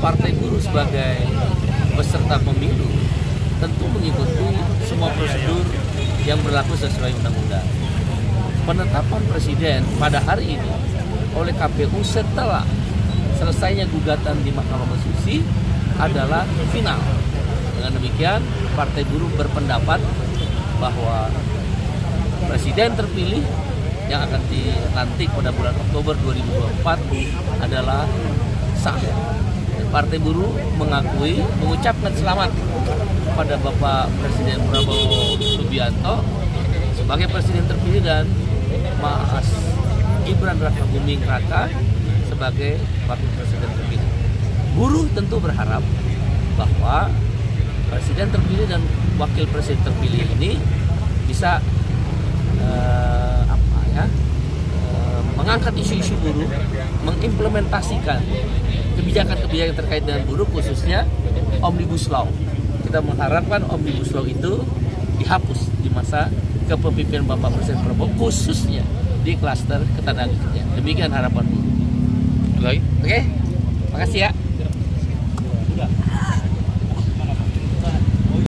Partai Buruh sebagai peserta pemilu tentu mengikuti semua prosedur yang berlaku sesuai undang-undang. Penetapan presiden pada hari ini oleh KPU setelah selesainya gugatan di Mahkamah Konstitusi adalah final. Dengan demikian, Partai Buruh berpendapat bahwa presiden terpilih yang akan dilantik pada bulan Oktober 2024 adalah sah. Partai Buruh mengucapkan selamat kepada Bapak Presiden Prabowo Subianto sebagai presiden terpilih dan Mas Gibran Rakabuming Raka sebagai wakil presiden terpilih. Buruh tentu berharap bahwa presiden terpilih dan wakil presiden terpilih ini bisa mengangkat isu-isu buruh, mengimplementasikan kebijakan-kebijakan terkait dengan buruh, khususnya Omnibus Law. Kita mengharapkan Omnibus Law itu dihapus di masa kepemimpinan Bapak Presiden Prabowo, khususnya di klaster ketenagakerjaan. Demikian harapan buruh. Oke, makasih ya.